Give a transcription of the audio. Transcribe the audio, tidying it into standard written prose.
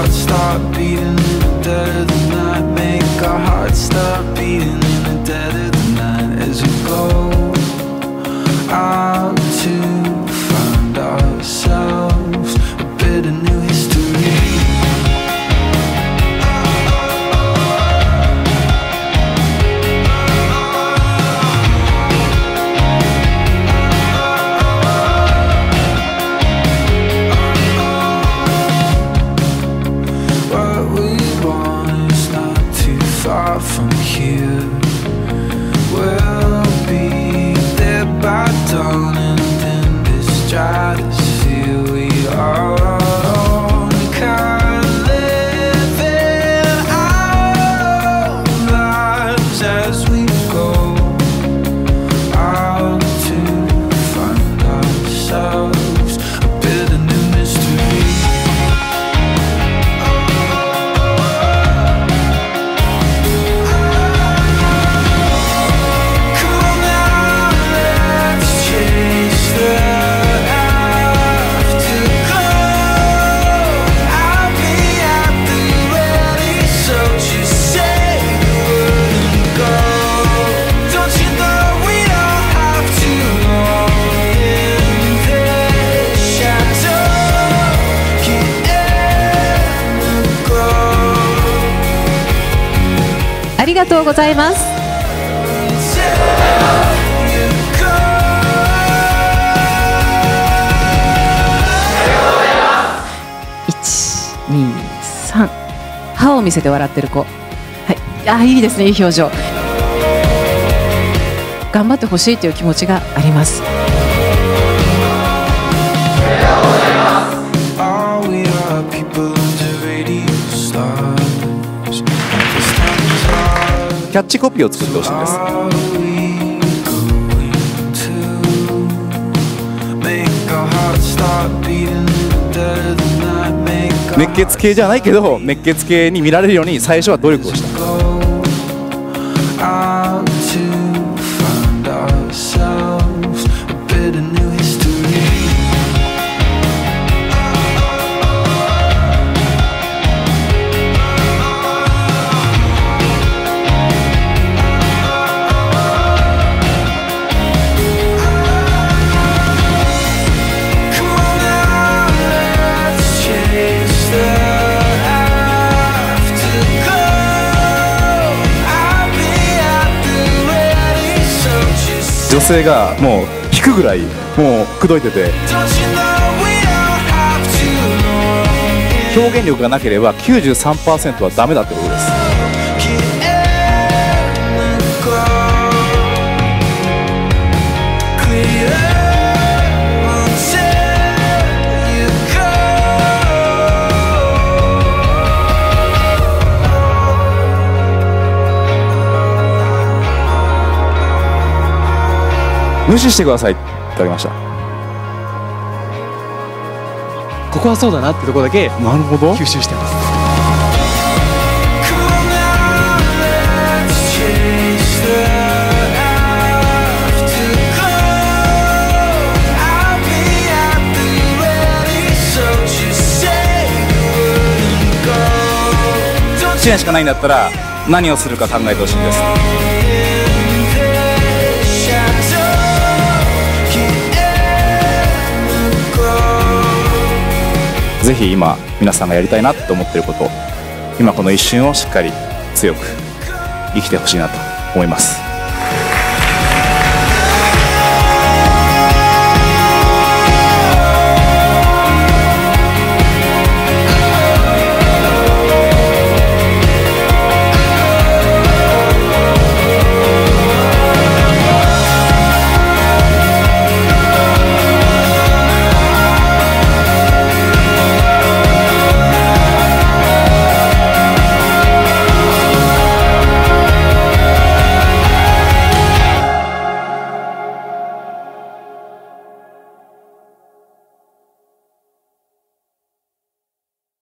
hearts stop beating in the dead of the night. Make our hearts stop beating in the dead of the night as we go out to find ourselves a bit of new history. Far from here, we'll be there by dawn, and in this stratosphere we are alone. Can't live in our lives as we go out to find ourselves a bit of new mystery. ありがとうございます。1、2、3、歯を見せて笑ってる子、はい、いいですね、いい表情。頑張ってほしいという気持ちがあります。 キャッチコピーを作ってほしいんです。熱血系じゃないけど熱血系に見られるように最初は努力をした。女性がもう引くぐらいもう口説いてて、表現力がなければ 93% はダメだってことです。無視してくださいって言われました。 ここはそうだなってところだけなるほど吸収してます。 1年しかないんだったら何をするか考えてほしいんです。ぜひ今皆さんがやりたいなと思っていること、今この一瞬をしっかり強く生きてほしいなと思います。